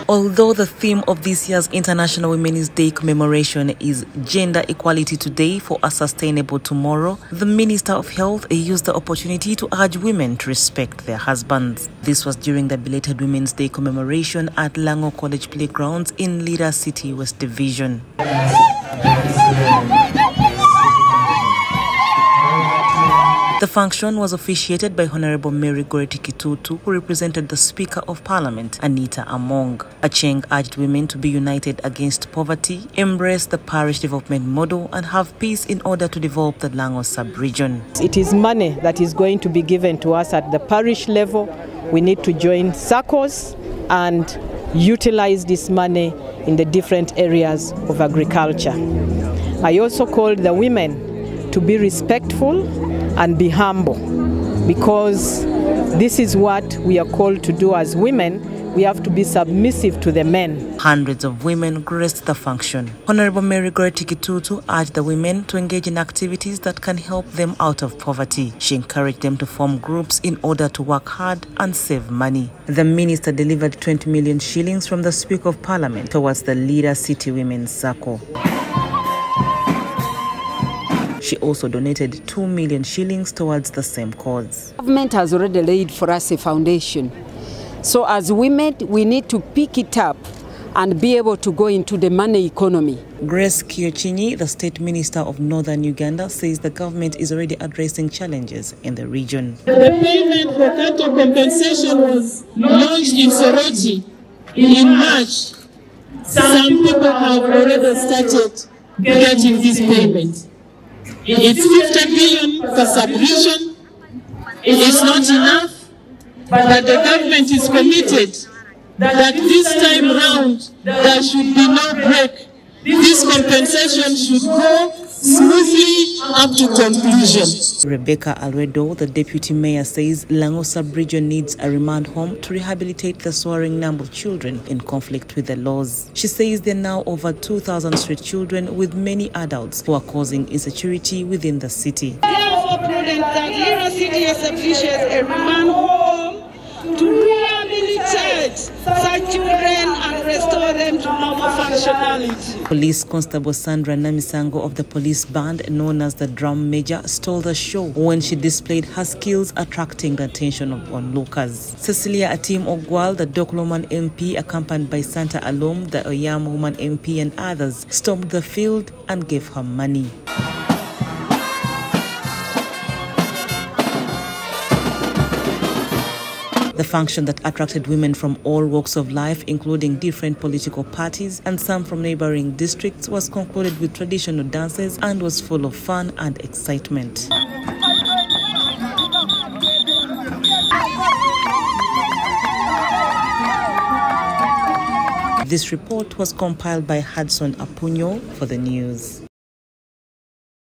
Although the theme of this year's International Women's Day commemoration is Gender Equality Today for a Sustainable Tomorrow, the Minister of Health used the opportunity to urge women to respect their husbands. This was during the belated Women's Day commemoration at Lango College Playgrounds in Lira City, West Division. The function was officiated by Honorable Mary Goreti Kitutu, who represented the Speaker of Parliament, Anita Among. Acheng urged women to be united against poverty, embrace the parish development model, and have peace in order to develop the Lango sub-region. It is money that is going to be given to us at the parish level. We need to join SACCOs and utilize this money in the different areas of agriculture. I also called the women to be respectful and be humble, because this is what we are called to do as women. We have to be submissive to the men. Hundreds of women graced the function. Honorable Mary Goreti Kitutu urged the women to engage in activities that can help them out of poverty. She encouraged them to form groups in order to work hard and save money. The minister delivered 20 million shillings from the Speaker of Parliament towards the Lira City Women's Circle. She also donated 2 million shillings towards the same cause. Government has already laid for us a foundation. So as women, we need to pick it up and be able to go into the money economy. Grace Kiochinyi, the State Minister of Northern Uganda, says the government is already addressing challenges in the region. The payment for cattle compensation was launched in Soroti in March. Some people have already started getting this payment. It's 50 billion per sub-region. It is not enough, but the government is committed that this time round there should be no break. This compensation should go smoothly up to conclusion. Rebecca Alredo, the Deputy Mayor, says Lango sub-region needs a remand home to rehabilitate the soaring number of children in conflict with the laws. She says there are now over 2,000 street children, with many adults who are causing insecurity within the city. Therefore, prudent that Lira City establishes a remand home to rehabilitate such children and restore them to normal functionality. Police Constable Sandra Namisango of the police band known as the Drum Major stole the show when she displayed her skills attracting the attention of onlookers. Cecilia Atim Ogwal, the Dokloman MP, accompanied by Santa Alum, the Oyam Woman MP, and others, stormed the field and gave her money. The function that attracted women from all walks of life, including different political parties and some from neighboring districts, was concluded with traditional dances and was full of fun and excitement. This report was compiled by Hudson Apunyo for the news.